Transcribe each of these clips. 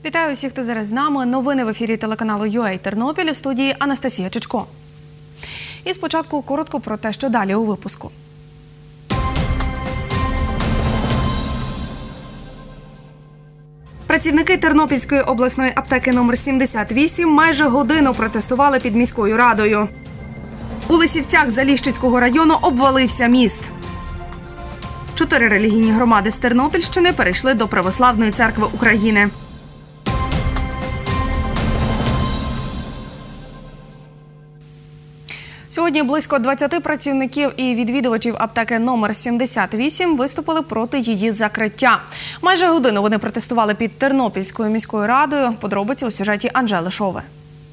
Вітаю усіх, хто зараз з нами. Новини в ефірі телеканалу UA Тернопіль, у студії Анастасія Чичко. І спочатку коротко про те, що далі у випуску. Працівники Тернопільської обласної аптеки номер 78 майже годину протестували під міською радою. У Лисівцях Заліщицького району обвалився міст. 4 релігійні громади з Тернопільщини перейшли до Православної церкви України. Сьогодні близько 20 працівників і відвідувачів аптеки номер 78 виступили проти її закриття. Майже годину вони протестували під Тернопільською міською радою. Подробиці у сюжеті Анжели Шове.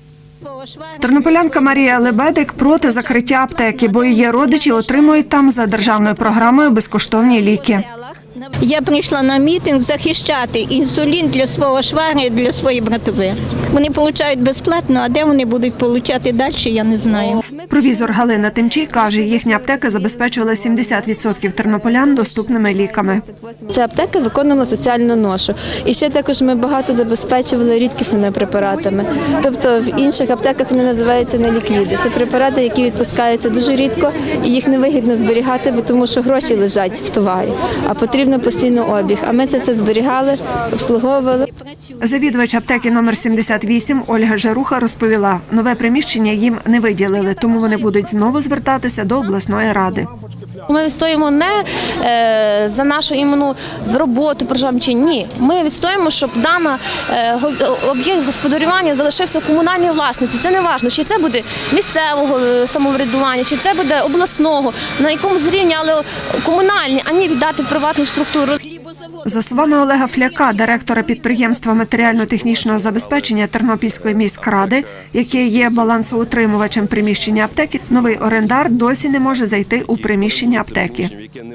Тернополянка Марія Лебедик проти закриття аптеки, бо її родичі отримують там за державною програмою безкоштовні ліки. Я прийшла на мітинг захищати інсулін для свого швагра і для своєї братові. Вони отримують безплатно, а де вони будуть отримати далі, я не знаю. Провізор Галина Тимчій каже, їхня аптека забезпечувала 70% тернополян доступними ліками. Ця аптека виконувала соціальну ношу. І ще також ми багато забезпечували рідкісними препаратами. Тобто в інших аптеках вони називаються неліквіди. Це препарати, які відпускаються дуже рідко, і їх невигідно зберігати, тому що гроші лежать в товарі, а потрібно постійно обіг. А ми це все зберігали, обслуговували. Завідувач аптеки номер 78 Ольга Жаруха розповіла, нове приміщення їм не виділили, тому вони будуть знову звертатися до обласної ради. Ми відстоїмо не за нашу іменно роботу, чи ні. Ми відстоїмо, щоб даний об'єкт господарювання залишився в комунальній власності. Це не важливо, чи це буде місцевого самоврядування, чи це буде обласного, на якомусь рівні, але комунальні, а не віддати в приватну структуру. За словами Олега Фляка, директора підприємства матеріально-технічного забезпечення Тернопільської міськради, яке є балансоутримувачем приміщення аптеки, новий орендар досі не може зайти у приміщення аптеки.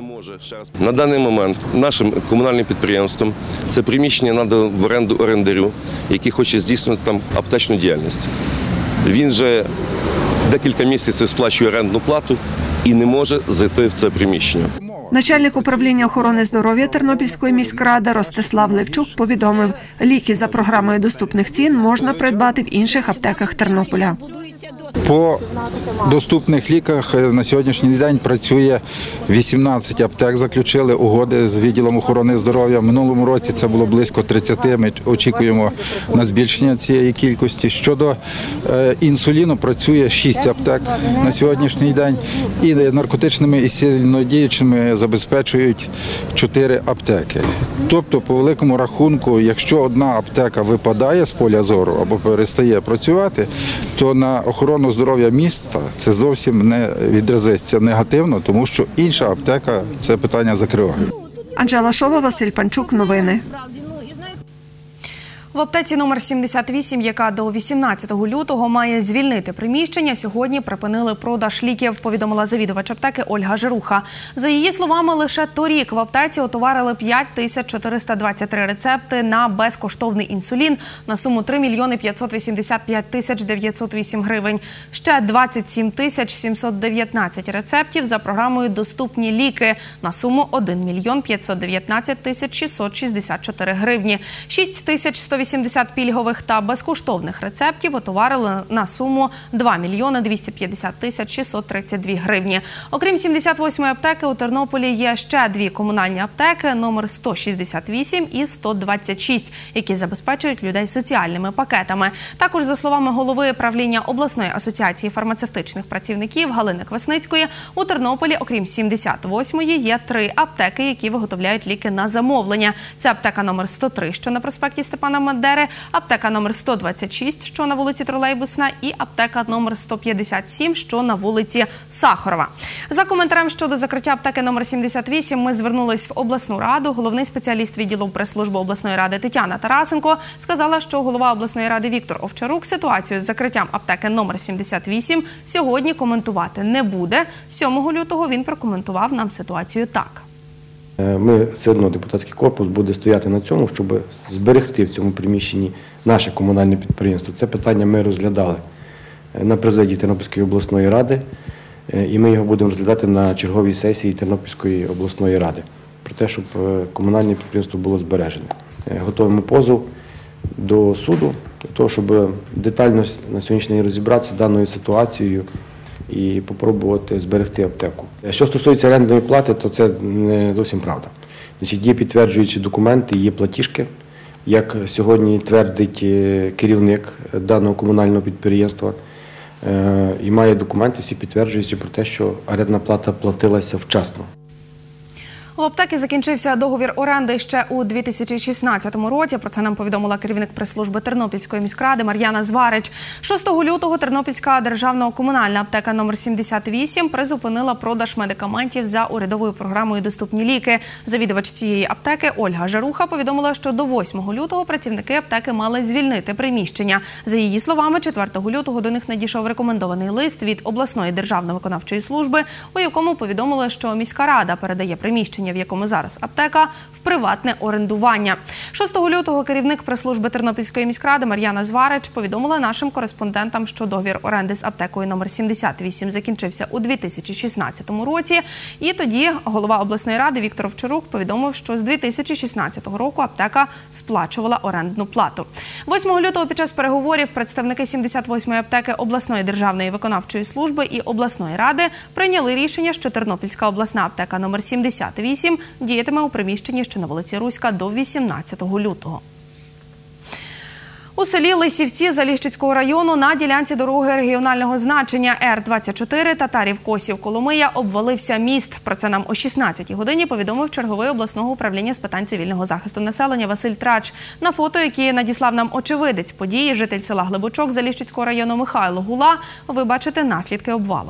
На даний момент нашим комунальним підприємством це приміщення надано в оренду орендарю, який хоче здійснювати там аптечну діяльність. Він вже декілька місяців сплачує орендну плату і не може зайти в це приміщення. Начальник управління охорони здоров'я Тернопільської міськради Ростислав Левчук повідомив, ліки за програмою доступних цін можна придбати в інших аптеках Тернополя. По доступних ліках на сьогоднішній день працює 18 аптек, заключили угоди з відділом охорони здоров'я. В минулому році це було близько 30, ми очікуємо на збільшення цієї кількості. Щодо інсуліну працює 6 аптек на сьогоднішній день і наркотичними і сильнодіючими забезпечують 4 аптеки. Тобто, по великому рахунку, якщо одна аптека випадає з поля зору або перестає працювати, то на охорону здоров'я міста це зовсім не відразиться негативно, тому що інша аптека це питання закриває. Анжела Шова, Василь Панчук. Новини. В аптеці номер 78, яка до 18 лютого має звільнити приміщення, сьогодні припинили продаж ліків, повідомила завідувач аптеки Ольга Жаруха. За її словами, лише торік в аптеці отоварили 5423 рецепти на безкоштовний інсулін на суму 3 мільйони 585 тисяч 908 гривень. Ще 27 тисяч 719 рецептів за програмою «Доступні ліки» на суму 1 мільйон 519 тисяч 664 гривні. 6 тисяч 180 пільгових та безкоштовних рецептів отоварили на суму 2 мільйони 250 тисяч 632 гривні. Окрім 78-ї аптеки, у Тернополі є ще 2 комунальні аптеки номер 168 і 126, які забезпечують людей соціальними пакетами. Також, за словами голови правління обласної асоціації фармацевтичних працівників Галини Квасницької, у Тернополі, окрім 78-ї, є 3 аптеки, які виготовляють ліки на замовлення. Це аптека номер 103, що на проспекті Степана Бандери, аптека номер 126, що на вулиці Тролейбусна, і аптека номер 157, що на вулиці Сахарова. За коментарем щодо закриття аптеки номер 78 ми звернулись в обласну раду. Головний спеціаліст відділу прес-служби обласної ради Тетяна Тарасенко сказала, що голова обласної ради Віктор Овчарук ситуацію з закриттям аптеки номер 78 сьогодні коментувати не буде. 7 лютого він прокоментував нам ситуацію так. Ми все одно, депутатський корпус буде стояти на цьому, щоб зберегти в цьому приміщенні наше комунальне підприємство. Це питання ми розглядали на президії Тернопільської обласної ради, і ми його будемо розглядати на черговій сесії Тернопільської обласної ради, про те, щоб комунальне підприємство було збережене. Готуємо позов до суду, для того, щоб детально на сьогоднішній день розібратися з даною ситуацією і спробувати зберегти аптеку. Що стосується орендної плати, то це не зовсім правда. Значить, є підтверджуючі документи, є платіжки, як сьогодні твердить керівник даного комунального підприємства, і має документи, всі підтверджуючи про те, що орендна плата платилася вчасно. У аптеки закінчився договір оренди ще у 2016 році. Про це нам повідомила керівник прес-служби Тернопільської міськради Мар'яна Зварич. 6 лютого Тернопільська державна комунальна аптека номер 78 призупинила продаж медикаментів за урядовою програмою «Доступні ліки». Завідувач цієї аптеки Ольга Жаруха повідомила, що до 8 лютого працівники аптеки мали звільнити приміщення. За її словами, 4 лютого до них надійшов рекомендований лист від обласної державної виконавчої служби, у якому повідомили, що міська рада передає приміщення, в якому зараз аптека, в приватне орендування. 6 лютого керівник прес-служби Тернопільської міськради Мар'яна Зварич повідомила нашим кореспондентам, що договір оренди з аптекою номер 78 закінчився у 2016 році. І тоді голова обласної ради Віктор Овчарук повідомив, що з 2016 року аптека сплачувала орендну плату. 8 лютого під час переговорів представники 78-ї аптеки обласної державної виконавчої служби і обласної ради прийняли рішення, що Тернопільська обласна аптека номер 78 діятиме у приміщенні, що на вулиці Руська, до 18 лютого. У селі Лисівці Заліщицького району на ділянці дороги регіонального значення Р-24 Татарів-Косів-Коломия обвалився міст. Про це нам о 16-й годині повідомив черговий обласного управління з питань цивільного захисту населення Василь Трач. На фото, які надіслав нам очевидець події, житель села Глибочок Заліщицького району Михайло Гула, ви бачите наслідки обвалу.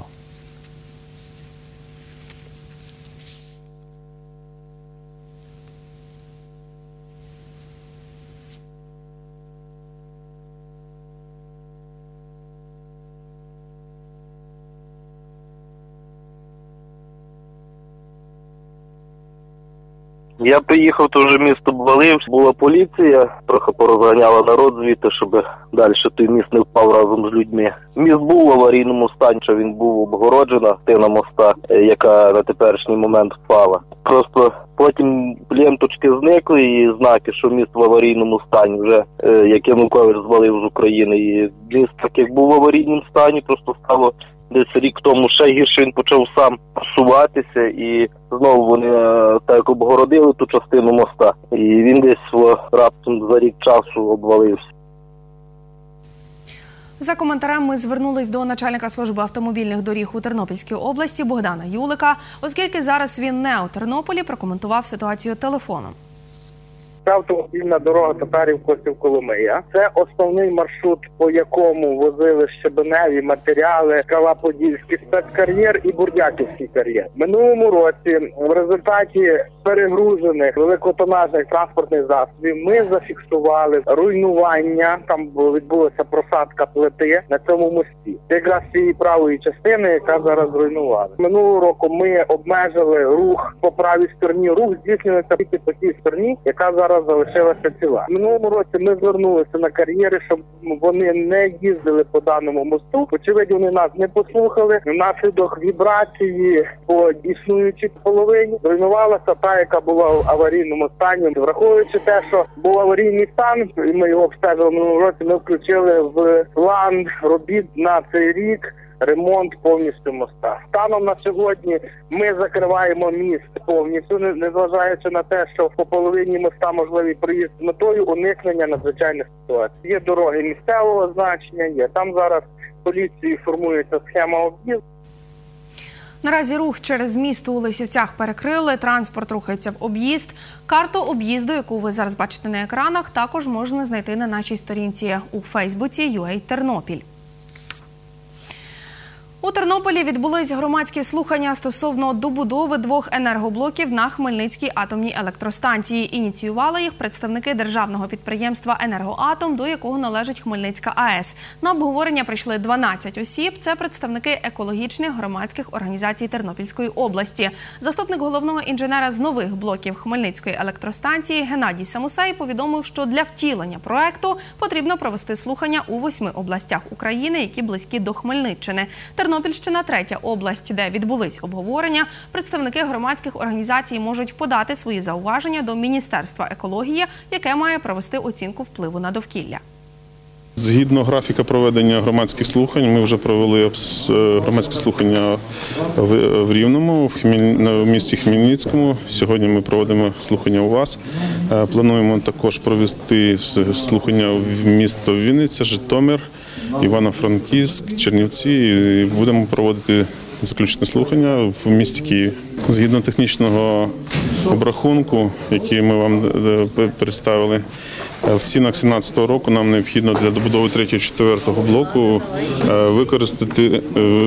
Я приїхав, то вже місто обвалився, була поліція, трохи порозганяла народ звідти, щоб далі той міст не впав разом з людьми. Міст був в аварійному стані, що він був обгороджена частина моста, яка на теперішній момент впала. Просто потім ленточки зникли і знаки, що міст в аварійному стані вже, як Янукович звалив з України. І міст, так як був в аварійному стані, просто стало десь рік тому ще гірше, він почав сам псуватися, і знову вони так обгородили ту частину моста. І він десь раптом за рік часу обвалився. За коментарем ми звернулись до начальника служби автомобільних доріг у Тернопільській області Богдана Юлика. Оскільки зараз він не у Тернополі, прокоментував ситуацію телефоном. Автомобільна дорога Татарів-Косів-Коломия. Це основний маршрут, по якому возили щебеневі матеріали, Кала-Подільський спецкар'єр і Бурдяківський кар'єр. Минулому році в результаті перегружених великотонажних транспортних засобів ми зафіксували руйнування, там відбулася просадка плити на цьому мості. Це якраз цієї правої частини, яка зараз зруйнувала. Минулого року ми обмежили рух по правій стороні, рух здійснюється тільки по тій стороні, яка зараз залишилася ціла. В минулому році ми звернулися на кар'єри, щоб вони не їздили по даному мосту. Очевидно, вони нас не послухали. Внаслідок вібрації по існуючій половині зруйнувалася та, яка була в аварійному стані. Враховуючи те, що був аварійний стан, і ми його обстежили в минулому році, ми включили в план робіт на цей рік ремонт повністю моста. Станом на сьогодні ми закриваємо міст повністю, незважаючи на те, що по половині моста можливий проїзд з метою уникнення надзвичайних ситуацій. Є дороги місцевого значення, є. Там зараз поліцією формується схема об'їзду. Наразі рух через міст у Лисівцях перекрили, транспорт рухається в об'їзд. Карту об'їзду, яку ви зараз бачите на екранах, також можна знайти на нашій сторінці у Фейсбуці UA Тернопіль. У Тернополі відбулись громадські слухання стосовно добудови 2 енергоблоків на Хмельницькій атомній електростанції. Ініціювали їх представники державного підприємства «Енергоатом», до якого належить Хмельницька АЕС. На обговорення прийшли 12 осіб. Це представники екологічних громадських організацій Тернопільської області. Заступник головного інженера з нових блоків Хмельницької електростанції Геннадій Самусей повідомив, що для втілення проекту потрібно провести слухання у 8 областях України, які близькі до Хмельниччини. Тернопільщина Хмельниччина – третя область, де відбулись обговорення. Представники громадських організацій можуть подати свої зауваження до Міністерства екології, яке має провести оцінку впливу на довкілля. Згідно графіка проведення громадських слухань, ми вже провели громадські слухання в Рівному, в місті Хмельницькому. Сьогодні ми проводимо слухання у вас. Плануємо також провести слухання в місто Вінниця, Житомир, Івано-Франківськ, Чернівці. І будемо проводити заключне слухання в місті Києві. Згідно технічного обрахунку, який ми вам представили, в цінах 2017 року нам необхідно для добудови 3-4 блоку використати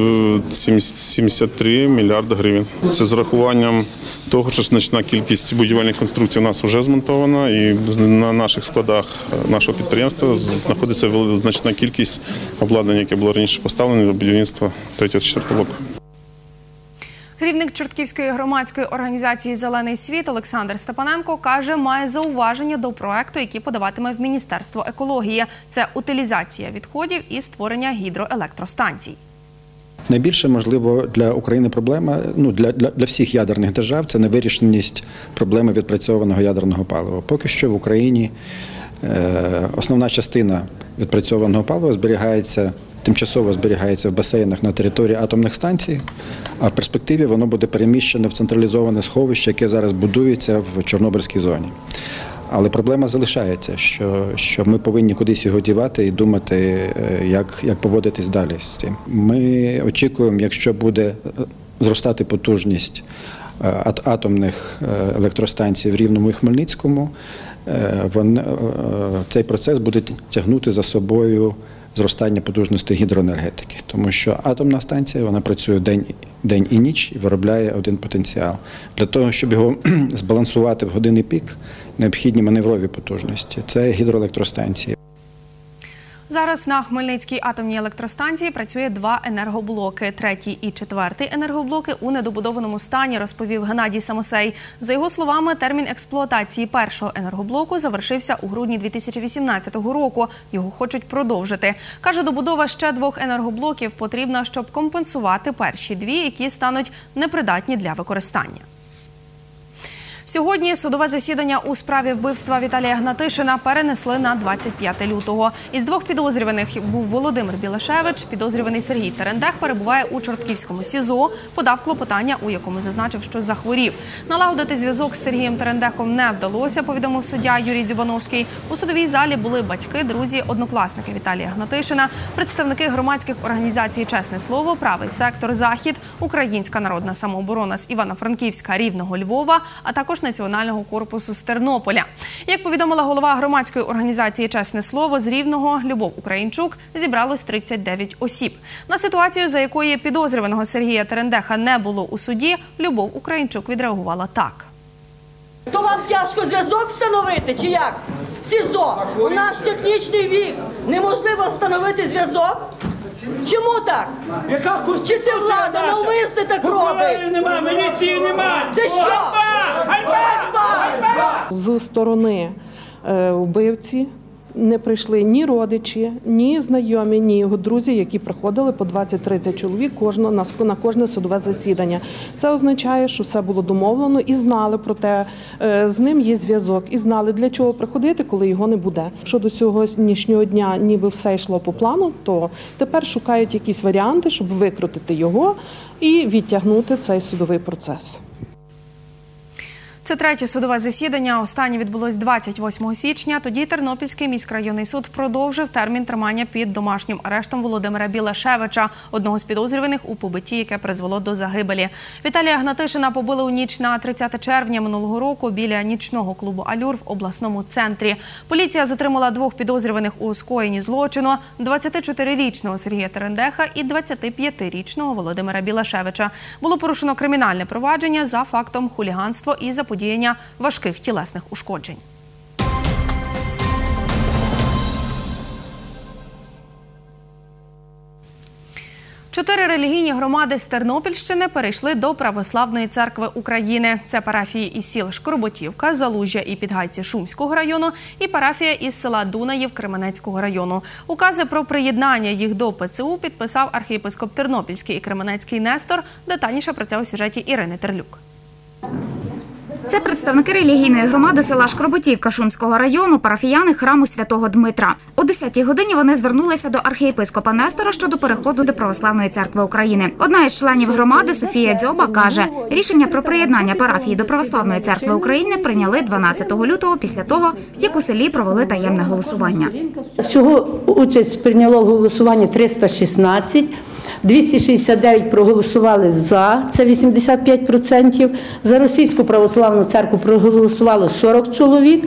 73 мільярди гривень. Це з рахуванням того, що значна кількість будівельних конструкцій у нас вже змонтована, і на наших складах нашого підприємства знаходиться значна кількість обладнання, яке було раніше поставлено для будівництва 3-4 блоку. Керівник Чортківської громадської організації «Зелений світ» Олександр Степаненко каже, має зауваження до проекту, який подаватиме в Міністерство екології. Це утилізація відходів і створення гідроелектростанцій. Найбільше, можливо, для України проблема, для всіх ядерних держав, це невирішеність проблеми відпрацьованого ядерного палива. Поки що в Україні основна частина відпрацьованого палива тимчасово зберігається в басейнах на території атомних станцій, а в перспективі воно буде переміщене в централізоване сховище, яке зараз будується в Чорнобильській зоні. Але проблема залишається, що ми повинні кудись його дівати і думати, як поводитись далі з цим. Ми очікуємо, якщо буде зростати потужність атомних електростанцій в Рівному і Хмельницькому, цей процес буде тягнути за собою зростання потужності гідроенергетики. Тому що атомна станція, вона працює день і ніч і виробляє один потенціал. Для того, щоб його збалансувати в годинний пік, необхідні маневрові потужності. Це гідроелектростанції. Зараз на Хмельницькій атомній електростанції працює 2 енергоблоки. 3-й і 4-й енергоблоки у недобудованому стані, розповів Геннадій Самосей. За його словами, термін експлуатації 1-го енергоблоку завершився у грудні 2018 року. Його хочуть продовжити. Каже, добудова ще 2 енергоблоків потрібна, щоб компенсувати перші 2, які стануть непридатні для використання. Сьогодні судове засідання у справі вбивства Віталія Гнатишина перенесли на 25 лютого. Із 2 підозрюваних був Володимир Білашевич. Підозрюваний Сергій Терендех перебуває у Чортківському СІЗО. Подав клопотання, у якому зазначив, що захворів. Налагодити зв'язок з Сергієм Терендехом не вдалося, повідомив суддя Юрій Дзюбановський. У судовій залі були батьки, друзі, однокласники Віталія Гнатишина, представники громадських організацій «Чесне слово», «Правий сектор», «Захід», Українська народна самооборона з Івано-Франківська, Рівного, Львова, а також Національного корпусу з Тернополя. Як повідомила голова громадської організації «Чесне слово» з Рівного Любов Українчук, зібралось 39 осіб. На ситуацію, за якої підозрюваного Сергія Терендеха не було у суді, Любов Українчук відреагувала так. То вам тяжко зв'язок встановити, чи як? СІЗО, у наш технічний вік неможливо встановити зв'язок? Чому так? Чи це влада навмисне так робить? Нема, міліції нема! Це що? Ганьба! З сторони вбивці не прийшли ні родичі, ні знайомі, ні його друзі, які приходили по 20-30 чоловік на кожне судове засідання. Це означає, що все було домовлено і знали про те, з ним є зв'язок, і знали, для чого приходити, коли його не буде. Щодо сьогоднішнього дня ніби все йшло по плану, то тепер шукають якісь варіанти, щоб викрутити його і відтягнути цей судовий процес. Це 3-є судове засідання. Останнє відбулось 28 січня. Тоді Тернопільський міськрайонний суд продовжив термін тримання під домашнім арештом Володимира Білашевича, одного з підозрюваних у побитті, яке призвело до загибелі. Віталія Гнатишина побили у ніч на 30 червня минулого року біля нічного клубу «Алюр» в обласному центрі. Поліція затримала 2 підозрюваних у скоєнні злочину – 24-річного Сергія Терендеха і 25-річного Володимира Білашевича. Було порушено кримінальне провадження за фактом хуліганства і заподіяння важких тілесних ушкоджень. 4 релігійні громади з Тернопільщини перейшли до Православної церкви України. Це парафії із сіл Шкорботівка, Залужжя і Підгайці Шумського району і парафія із села Дунаїв Кременецького району. Укази про приєднання їх до ПЦУ підписав архієпископ Тернопільський і Кременецький Нестор. Детальніше про це у сюжеті Ірини Терлюк. Це представники релігійної громади села Шкорботівка Шумського району, парафіяни храму Святого Дмитра. О 10-й годині вони звернулися до архієпископа Нестора щодо переходу до Православної церкви України. Одна із членів громади, Софія Дзьоба, каже, рішення про приєднання парафії до Православної церкви України прийняли 12 лютого після того, як у селі провели таємне голосування. Всього участь прийняло в голосуванні 316. 269 проголосували за, це 85%. За Російську православну церкву проголосувало 40 чоловік,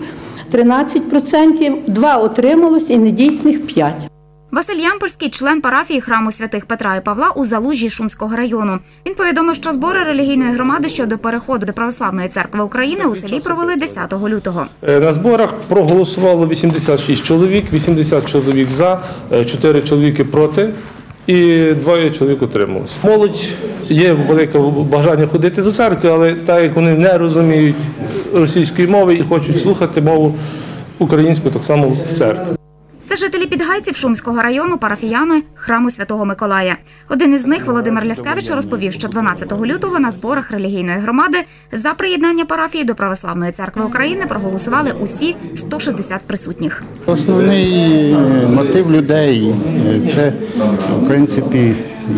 13%. 2 отрималось і недійсних 5. Василь Ямпольський – член парафії храму святих Петра і Павла у Залужжі Шумського району. Він повідомив, що збори релігійної громади щодо переходу до Православної церкви України у селі провели 10 лютого. На зборах проголосувало 86 чоловік, 80 чоловік за, 4 чоловіки проти. І 2 чоловік утрималися. Молодь є велике бажання ходити до церкви, але так як вони не розуміють російської мови і хочуть слухати мову українську так само в церкві. Це жителі Підгайців Шумського району, парафіяни храму Святого Миколая. Один із них, Володимир Ляскевич, розповів, що 12 лютого на зборах релігійної громади за приєднання парафії до Православної церкви України проголосували усі 160 присутніх. Основний мотив людей – це, в принципі,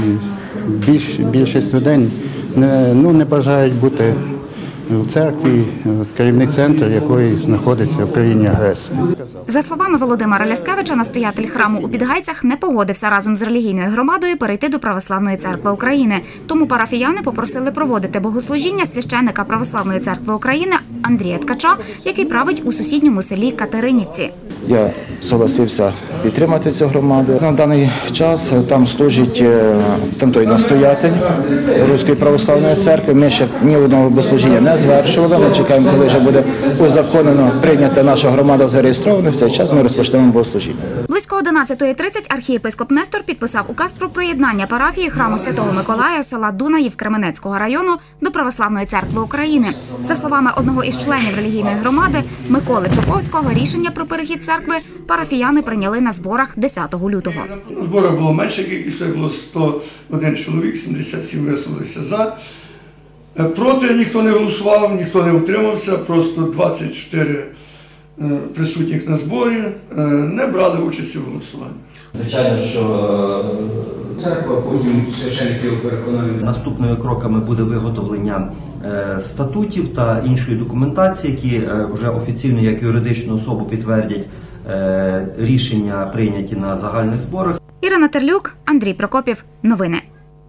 більшість людей не бажають бути в церкві, керівний центр якої знаходиться в країні-агресорі. За словами Володимира Ляскевича, настоятель храму у Підгайцях не погодився разом з релігійною громадою перейти до Православної церкви України. Тому парафіяни попросили проводити богослужіння священника Православної церкви України Андрія Ткача, який править у сусідньому селі Катеринівці. Я согласився підтримати цю громаду. На даний час там служить той настоятель Руської православної церкви. Ми ще ні одного богослужіння не звершували. Ми чекаємо, коли вже буде узаконено прийнята наша громада зареєстрована. В цей час ми розпочнемо богослужіння. Близько 11:30 архієпископ Нестор підписав указ про приєднання парафії храму Святого Миколая села Дунаїв Кременецького району до Православної церкви України. За словами одного із членів релігійної громади Миколи Чуповського, рішення про перехід церкви парафіяни прийняли на зборах 10 лютого. На зборах було менше кількість, було 101 чоловік, 77 висловилися за. Проти ніхто не голосував, ніхто не утримався, просто 24 присутніх на зборі не брали участі в голосуванні. Звичайно, що церква, потім священники переконані. Наступними кроками буде виготовлення статутів та іншої документації, які вже офіційно як юридичну особу підтвердять рішення, прийняті на загальних зборах. Ірина Терлюк, Андрій Прокопів. Новини.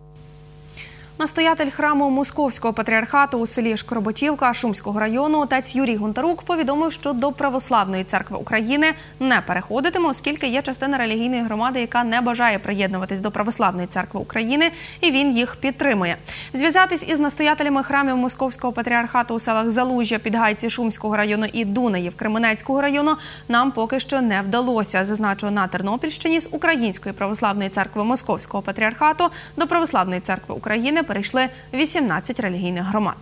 Настоятель храму Московського патріархату у селі Шкорботівка Шумського району отець Юрій Гонтарук повідомив, що до Православної церкви України не переходитиме, оскільки є частина релігійної громади, яка не бажає приєднуватись до Православної церкви України, і він їх підтримує. Зв'язатись із настоятелями храмів Московського патріархату у селах Залужжя, Підгайці Шумського району і Дунаїв Кременецького району нам поки що не вдалося. Зазначу, на Тернопільщині з Української православної церкви Московського патріархату до Православної церкви України перейшли 18 релігійних громад.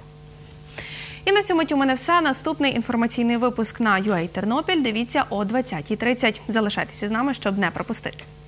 І на цьому у мене все. Наступний інформаційний випуск на UA Тернопіль дивіться о 20:30. Залишайтеся з нами, щоб не пропустити.